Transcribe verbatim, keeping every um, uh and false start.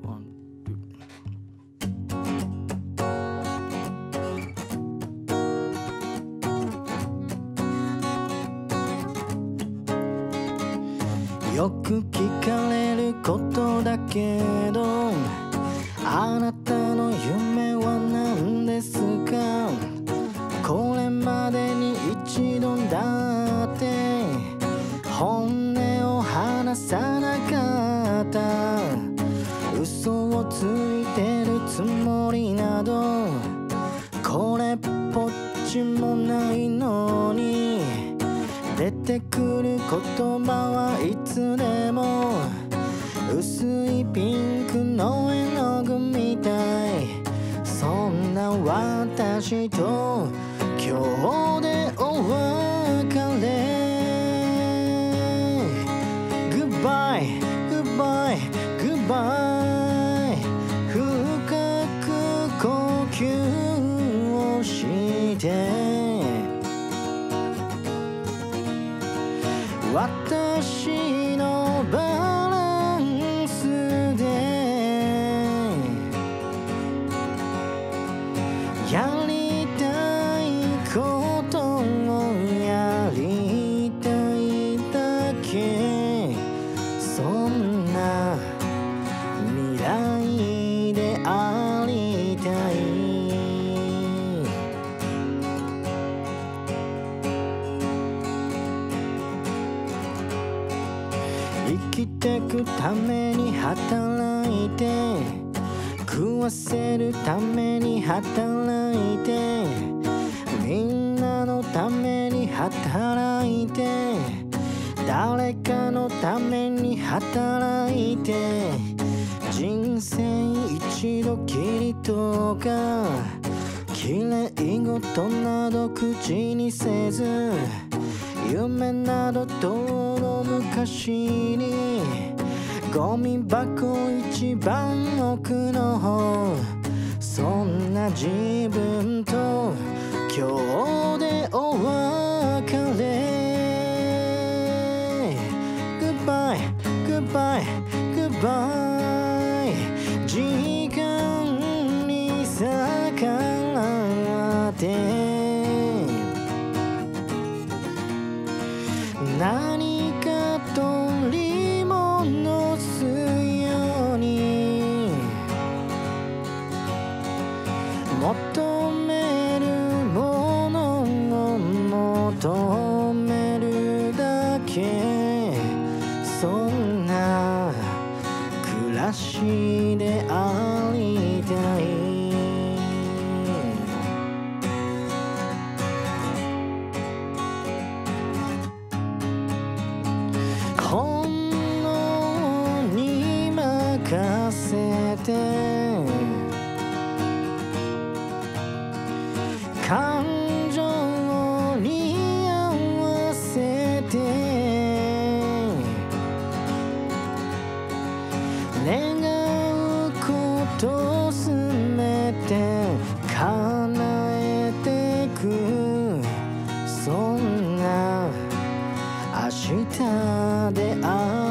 ワン、ツー。よく聞かれることだけど、あなたの夢は何ですか？これまでに一度だって本音を話さなかった。嘘をついてるつもりなどこれっぽっちもないのに、出てくる言葉はいつでも薄いピンクの絵の具みたい。そんな私と今日でお別れ。 Goodbye, goodbye, goodbye。 深く呼吸をして私のバランスでやりたいことをやりたいだけ。そんな未来でありたい。生きてくために働いて、食わせるために働いて、みんなのために働いて、誰かのために働いて、人生一度きりとか綺麗事など口にせず、夢などとの昔にゴミ箱一番奥の方、そんな自分と今日でお別れ。 Goodbye, goodbye, goodbye。 時間に逆らって何か取り戻すように求めるものを求めるだけ。そんな暮らしでありたい。本能に任せて感情に合わせて願うことすべて叶えてく。そんな明日である